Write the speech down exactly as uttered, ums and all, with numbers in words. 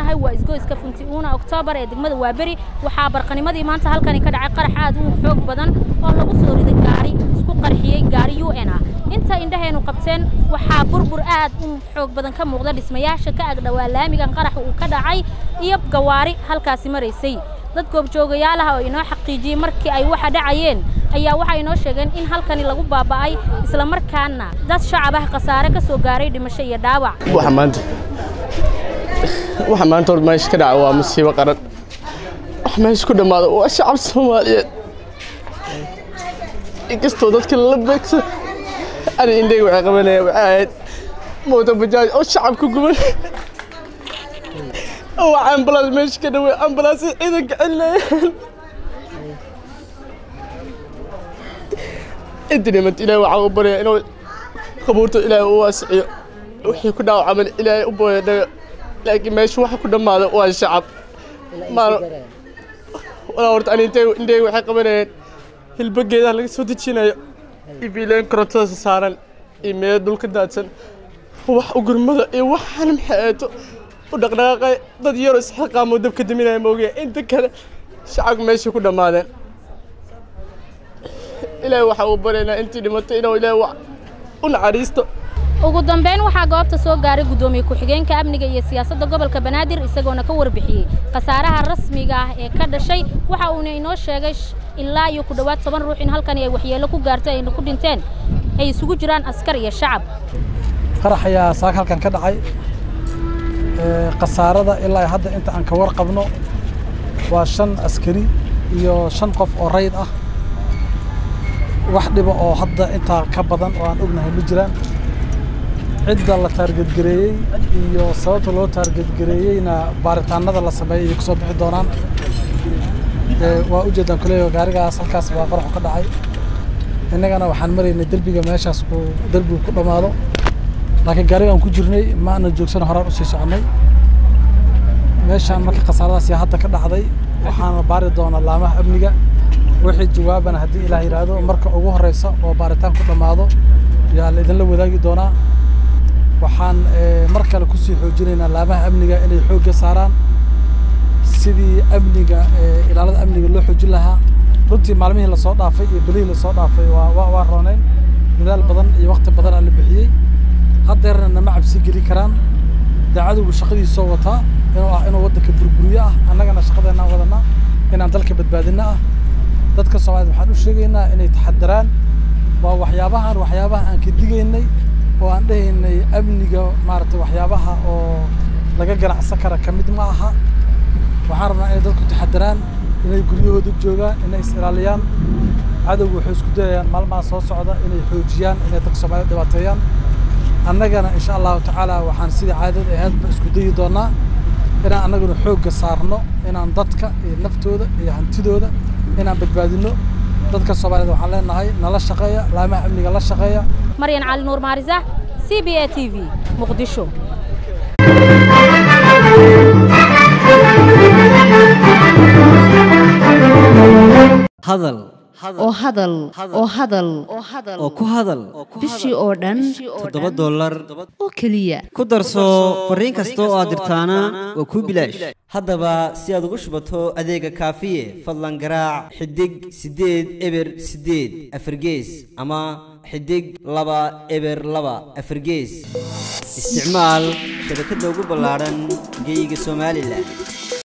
suganahay waa isgoyska Funtiuna October ee degmada Waaberi waxa barqanimadii maanta halkani ka dhacay qarax aad u xoog badan oo lagu soo riday gaari isku qarxiyay gaari U N ah inta indhaheenu qabteen waxa burbur aad u xoog badan ka muuqda dhismayaasha ka ag dhawaa laamigan qarax uu ka dhacay iyo gawaari halkaasi mareysay dad goobjoogayaal ah oo inoo xaqiijiyay markii ay waxa dhacayeen ayaa waxa inoo sheegeen in halkani lagu baaba'ay isla markaana dad shacab ah qasaare ka soo gaaray dhimasho iyo dhaawac waxa maanta waxa maanta hor meesha ka dhacay waa musiibo qaran wax meesha ku dhamaado waa shacab Soomaaliyeed inkastoo dadka la beegso ani indhay waxa qabanaya waxa ahayd mooto bajaaj oo shacabku guban oo ambulance meesha ka dhaway ambulance ciidanka celinayaan إنتي من إلهي وعوبري إنه قبورته إلهي واسعي وحي كنا عمل إلهي أبوي لكن ما يشوف كنا ما هو الشعب ما ولا ورد أن إنتي إنتي وحي قبرين البقية اللي سودي تشينا يبيلين كرتاس سارن إيميل دول كداتن وح وقرمه إيه وح أنا محيته ودقناقة ضد يرس حقا مودب كدمينا موجي أنت كذا شعب ما يشوف كنا ما له إلهي waxa uu bareena intii dhimatay inuu Ilaahay u naxariisto ugu dambeyn waxa goobta soo gaaray gudoomiye ku xigeenka amniga iyo siyaasadda gobolka Banaadir isagoona ka warbixiyay qasaaraha rasmiga ah ee ka dhashay waxa uu inoo sheegay ilaa iyo ku dhawaad toban ruux in halkan ay waxyeelo ku gaartay ay ku dhinteen ay isugu jiraan askar iyo shacab qarax ayaa saak halkan ka dhacay ee qasaarada ilaa hadda inta aan ka warqabno waa shan askari iyo shan qof oo rayd ah wax dhibo oo hadda inta ka badan oo aan ognahay ma jiraan cidda la target gareeyay iyo sababta loo target gareeyayna baaritaanada la sameeyay ku soo bixi doonaan ee waa u jeedaan kuleeyo gaarigaas halkaas waa qarax ka dhacay innagana waxaan maraynay dalbiga meeshaas oo dalbigu ku dhamaado laakiin gaarigan ku jirnay ma ana joogsan horaan u sii soconay meeshaan markii qasaaradaas hadda ka dhacday waxaan baari doonaa laamaha amniga wixii jawaabana hadii Ilaahay yiraahdo marka ugu horeysa oo baaritaan ku dhamaado yaa la idin la wadaagi doonaa waxaan mar kale ku sii xoojinaynaa laamaha amniga inay xoog saaraan sidii amniga ilaalada amniga loo xoojin lahaa runtii maalmihii la soo dhaafay iyo bilihii la soo dhaafay waa waa roonayn dadaal badan iyo waqti badan la bixiyay haddeerna ma cabsi geli karaan daacadu shaqadiisa soo wata inuu ah inuu waddanka burburiyo ah annagana shaqadeena wadana inaan dalka badbaadina ah dadka Soomaaliyeed waxaan u sheegaynaa inay taxadaraan waa waxyaabahan waxyaabaha aan ka digaynay oo aan dhahaynay amniga maartay waxyaabaha oo laga ganacsan kara kamid ma aha waxaan rabnaa in dadku taxadaraan inay guryahooda joogaan inay is ilaaliyaan cadawgu wuxuu isku dayayaan maalmaha soo socda inay xoojiyaan inay dadka Soomaaliyeed dhibaateeyaan annagana insha Allah tacaala waxaan sidii caadada ahayd isku dayi doonaa inaan annaguna xoog saarno inaan dadka iyo naftooda iyo hantidooda inaan badbaadino dadka Soomaaliyeed waxaan leenahay nala shaqeeya laamaha amniga la shaqeeya Maryan Cali Nuur Maariza C B A T V Muqdisho hadal oo hadal oo hadal oo ku hadal bishii oo dhan toddoba dollar oo kaliya ku darso fariin kasta oo aad dirtaana waa ku bilaash haddaba si aad ugu shubato adeega kaafiye fadlan garaac xidig sideed eber sideed afargees ama xidig laba eber laba afargees isticmaal shabakadda ugu ballaaran geyga Soomaaliland